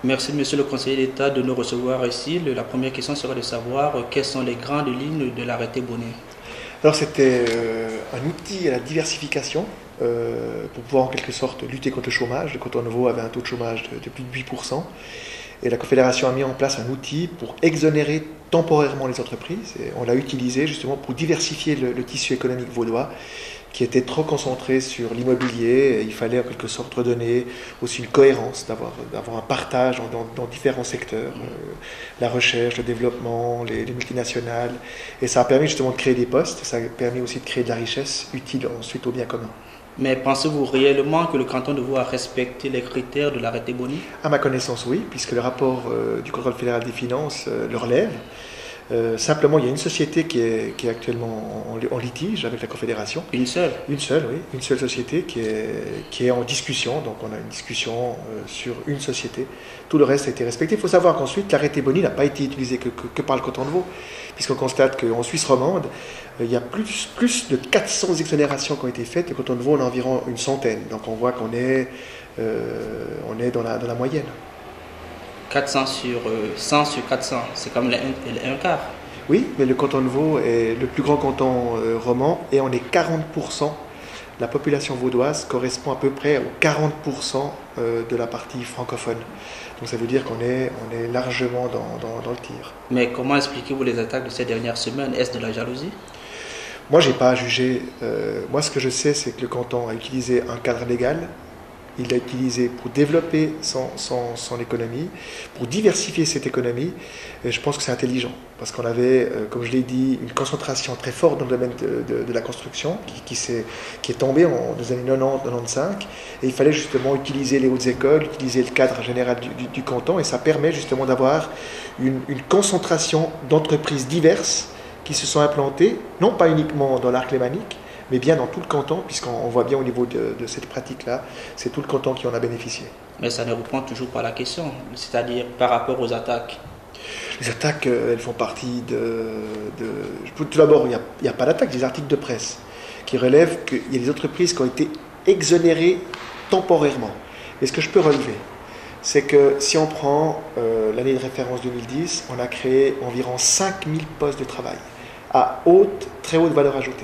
Merci, monsieur le conseiller d'État, de nous recevoir ici. La première question sera de savoir quelles sont les grandes lignes de l'arrêté Bonnet. Alors c'était un outil à la diversification pour pouvoir en quelque sorte lutter contre le chômage. Le canton de Vaud avait un taux de chômage de plus de 8%. Et la Confédération a mis en place un outil pour exonérer temporairement les entreprises. Et on l'a utilisé justement pour diversifier le tissu économique vaudois qui était trop concentré sur l'immobilier. Et il fallait en quelque sorte redonner aussi une cohérence, d'avoir un partage dans différents secteurs, la recherche, le développement, les multinationales. Et ça a permis justement de créer des postes, ça a permis aussi de créer de la richesse utile ensuite au bien commun. Mais pensez-vous réellement que le canton de Vaud a respecté les critères de l'arrêté Bonnet? À ma connaissance, oui, puisque le rapport du contrôle fédéral des finances le relève. Simplement, il y a une société qui est actuellement en litige avec la Confédération. Une seule? Une seule, oui. Une seule société qui est en discussion. Donc, on a une discussion sur une société. Tout le reste a été respecté. Il faut savoir qu'ensuite, l'arrêté Bonnet n'a pas été utilisé que par le canton de Vaud, puisqu'on constate qu'en Suisse romande, il y a plus de 400 exonérations qui ont été faites. Le canton de Vaud, on a environ une centaine. Donc, on voit qu'on est dans la moyenne. 400 sur 100 sur 400, c'est comme un quart. Oui, mais le canton de Vaud est le plus grand canton roman et on est 40%. La population vaudoise correspond à peu près aux 40% de la partie francophone. Donc ça veut dire qu'on est largement dans le tir. Mais comment expliquez-vous les attaques de ces dernières semaines? Est-ce de la jalousie? Moi, je n'ai pas à juger. Moi, ce que je sais, c'est que le canton a utilisé un cadre légal. Il l'a utilisé pour développer son économie, pour diversifier cette économie. Et je pense que c'est intelligent, parce qu'on avait, comme je l'ai dit, une concentration très forte dans le domaine de la construction, qui est tombée dans les années 90-95. Et il fallait justement utiliser les hautes écoles, utiliser le cadre général du canton, et ça permet justement d'avoir une concentration d'entreprises diverses qui se sont implantées, non pas uniquement dans l'arc lémanique, mais bien dans tout le canton, puisqu'on voit bien au niveau de cette pratique-là, c'est tout le canton qui en a bénéficié. Mais ça ne répond toujours pas à la question, c'est-à-dire par rapport aux attaques. Les attaques, elles font partie Tout d'abord, il n'y a pas d'attaque, des articles de presse qui relèvent qu'il y a des entreprises qui ont été exonérées temporairement. Et ce que je peux relever, c'est que si on prend l'année de référence 2010, on a créé environ 5000 postes de travail à très haute valeur ajoutée.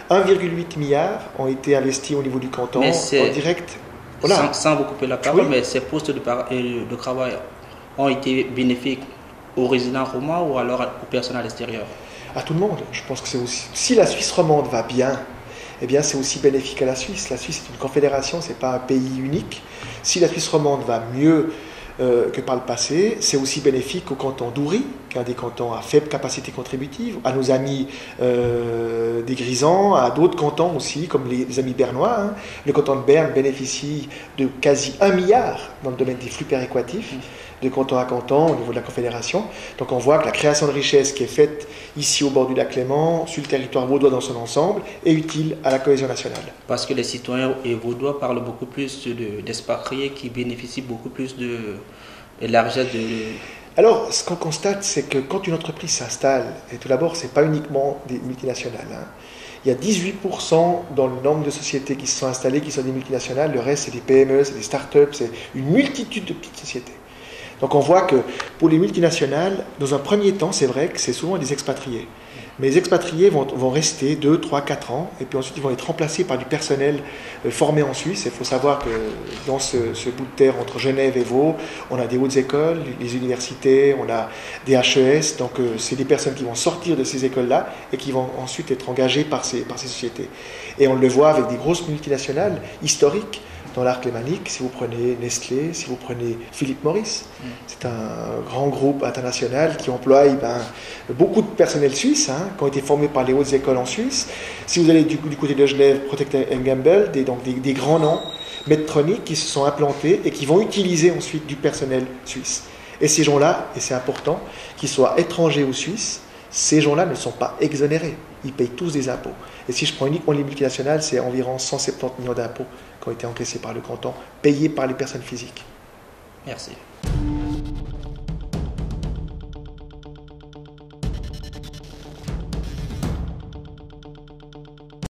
1,8 milliard ont été investis au niveau du canton en direct. Voilà. Sans vous couper la parole, oui. Mais ces postes de travail ont été bénéfiques aux résidents romans ou alors au personnel extérieur? À tout le monde. Je pense que c'est aussi. Si la Suisse romande va bien, eh bien c'est aussi bénéfique à la Suisse. La Suisse est une confédération, c'est pas un pays unique. Si la Suisse romande va mieux que par le passé, c'est aussi bénéfique au canton d'Oury, qui est un des cantons à faible capacité contributive, à nos amis des Grisons, à d'autres cantons aussi, comme les amis bernois. Hein. Le canton de Berne bénéficie de quasi 1 milliard dans le domaine des flux péréquatifs, de canton à canton au niveau de la Confédération. Donc on voit que la création de richesse qui est faite ici au bord du lac Léman, sur le territoire vaudois dans son ensemble, est utile à la cohésion nationale. Parce que les citoyens et vaudois parlent beaucoup plus d'expatriés qui bénéficient beaucoup plus de la richesse de... Alors, ce qu'on constate, c'est que quand une entreprise s'installe, et tout d'abord, ce n'est pas uniquement des multinationales, hein. Il y a 18% dans le nombre de sociétés qui se sont installées qui sont des multinationales, le reste c'est des PME, c'est des start-up, c'est une multitude de petites sociétés. Donc on voit que pour les multinationales, dans un premier temps, c'est vrai que c'est souvent des expatriés. Mais les expatriés vont rester 2, 3, 4 ans, et puis ensuite ils vont être remplacés par du personnel formé en Suisse. Il faut savoir que dans ce bout de terre entre Genève et Vaud, on a des hautes écoles, les universités, on a des HES, donc c'est des personnes qui vont sortir de ces écoles-là et qui vont ensuite être engagées par ces sociétés. Et on le voit avec des grosses multinationales historiques, dans l'arc lémanique, si vous prenez Nestlé, si vous prenez Philip Morris, c'est un grand groupe international qui emploie beaucoup de personnel suisse, hein, qui ont été formés par les hautes écoles en Suisse. Si vous allez du côté de Genève, Procter & Gamble, des grands noms Medtronic qui se sont implantés et qui vont utiliser ensuite du personnel suisse. Et ces gens-là, et c'est important, qu'ils soient étrangers ou suisses, ces gens-là ne sont pas exonérés. Ils payent tous des impôts. Et si je prends uniquement les multinationales, c'est environ 170 millions d'impôts qui ont été encaissés par le canton, payés par les personnes physiques. Merci.